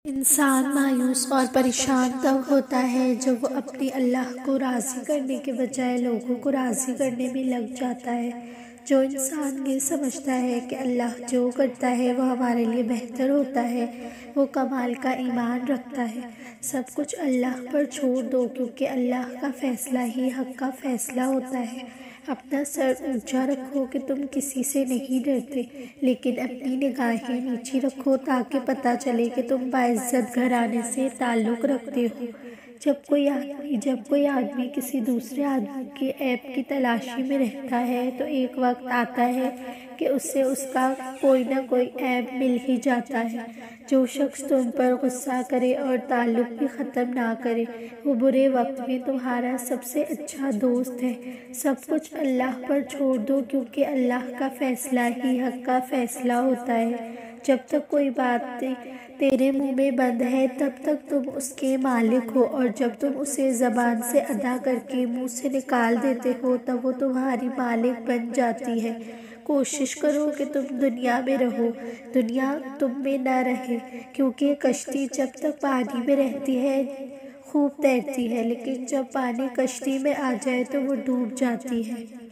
انسان مایوس اور پریشان تب ہوتا ہے جب وہ اپنے اللہ کو راضی کرنے کے بجائے لوگوں کو راضی کرنے میں لگ جاتا ہے۔ جو انسان یہ سمجھتا ہے کہ اللہ جو کرتا ہے وہ ہمارے لیے بہتر ہوتا ہے، وہ کمال کا ایمان رکھتا ہے۔ سب کچھ اللہ پر چھوڑ دو، کیونکہ اللہ کا فیصلہ ہی حق کا فیصلہ ہوتا ہے۔ اپنا سر اونچا رکھو کہ تم کسی سے نہیں ڈرتے، لیکن اپنی نگاہیں نیچی رکھو تاکہ پتہ چلے کہ تم باعزت گھرانے سے تعلق رکھتے ہو۔ جب کوئی آدمی کسی دوسرے آدمی کے عیب کی تلاشی میں رہتا ہے تو ایک وقت آتا ہے کہ اسے اس کا کوئی نہ کوئی عیب مل ہی جاتا ہے۔ جو شخص تم پر غصہ کرے اور تعلق بھی ختم نہ کرے، وہ برے وقت میں تمہارا سب سے اچھا دوست ہے۔ سب کچھ اللہ پر چھوڑ دو، کیونکہ اللہ کا فیصلہ ہی حق کا فیصلہ ہوتا ہے۔ جب تک کوئی بات تیرے منہ میں بند ہے تب تک تم اس کے مالک ہو، اور جب تم اسے زبان سے ادا کر کے منہ سے نکال دیتے ہو تب وہ تمہاری مالک بن جاتی ہے۔ کوشش کرو کہ تم دنیا میں رہو، دنیا تم میں نہ رہے، کیونکہ کشتی جب تک پانی میں رہتی ہے خوب تیرتی ہے، لیکن جب پانی کشتی میں آ جائے تو وہ ڈوب جاتی ہے۔